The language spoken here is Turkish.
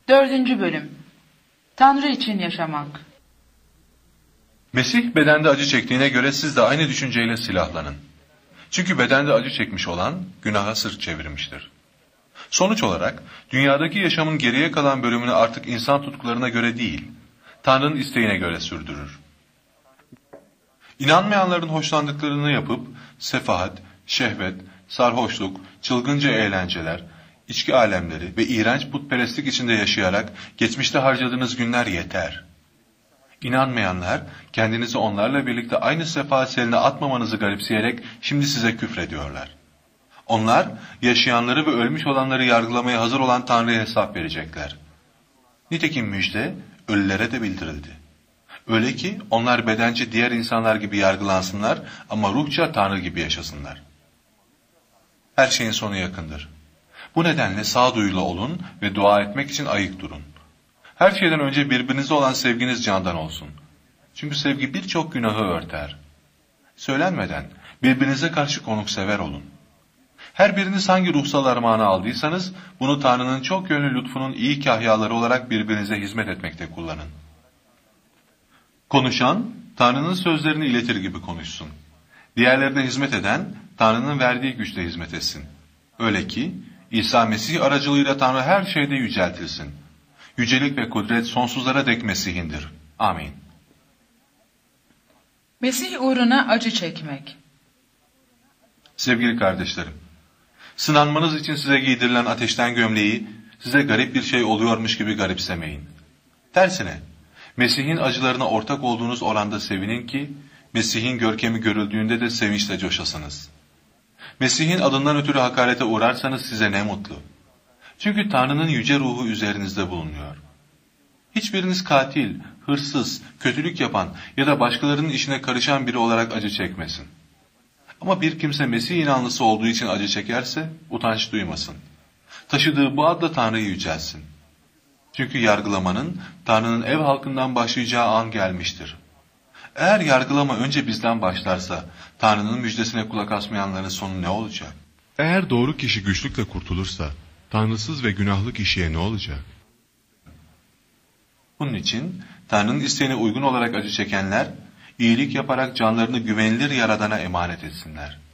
4. Bölüm. Tanrı için yaşamak. Mesih bedende acı çektiğine göre siz de aynı düşünceyle silahlanın. Çünkü bedende acı çekmiş olan günaha sırt çevirmiştir. Sonuç olarak dünyadaki yaşamın geriye kalan bölümünü artık insan tutkularına göre değil, Tanrı'nın isteğine göre sürdürür. İnanmayanların hoşlandıklarını yapıp sefahat, şehvet, sarhoşluk, çılgınca eğlenceler, içki alemleri ve iğrenç putperestlik içinde yaşayarak geçmişte harcadığınız günler yeter. İnanmayanlar kendinizi onlarla birlikte aynı sefahat seline atmamanızı garipseyerek şimdi size küfrediyorlar. Onlar yaşayanları ve ölmüş olanları yargılamaya hazır olan Tanrı'ya hesap verecekler. Nitekim müjde ölülere de bildirildi. Öyle ki onlar bedence diğer insanlar gibi yargılansınlar ama ruhça Tanrı gibi yaşasınlar. Her şeyin sonu yakındır. Bu nedenle sağduyulu olun ve dua etmek için ayık durun. Her şeyden önce birbirinize olan sevginiz candan olsun. Çünkü sevgi birçok günahı örter. Söylenmeden birbirinize karşı konuksever olun. Her biriniz hangi ruhsal armağanı aldıysanız bunu Tanrı'nın çok yönlü lütfunun iyi kahyaları olarak birbirinize hizmet etmekte kullanın. Konuşan Tanrı'nın sözlerini iletir gibi konuşsun. Diğerlerine hizmet eden Tanrı'nın verdiği güçle hizmet etsin. Öyle ki İsa Mesih aracılığıyla Tanrı her şeyde yüceltilsin. Yücelik ve kudret sonsuzlara dek Mesih'indir. Amin. Mesih uğruna acı çekmek. Sevgili kardeşlerim, sınanmanız için size giydirilen ateşten gömleği size garip bir şey oluyormuş gibi garipsemeyin. Tersine, Mesih'in acılarına ortak olduğunuz oranda sevinin ki, Mesih'in görkemi görüldüğünde de sevinçle coşasınız. Mesih'in adından ötürü hakarete uğrarsanız size ne mutlu. Çünkü Tanrı'nın yüce ruhu üzerinizde bulunuyor. Hiçbiriniz katil, hırsız, kötülük yapan ya da başkalarının işine karışan biri olarak acı çekmesin. Ama bir kimse Mesih inanlısı olduğu için acı çekerse utanç duymasın. Taşıdığı bu adla Tanrı'yı yücelsin. Çünkü yargılamanın Tanrı'nın ev halkından başlayacağı an gelmiştir. Eğer yargılama önce bizden başlarsa Tanrı'nın müjdesine kulak asmayanların sonu ne olacak? Eğer doğru kişi güçlükle kurtulursa tanrısız ve günahlı kişiye ne olacak? Bunun için Tanrı'nın isteğine uygun olarak acı çekenler, iyilik yaparak canlarını güvenilir Yaradan'a emanet etsinler.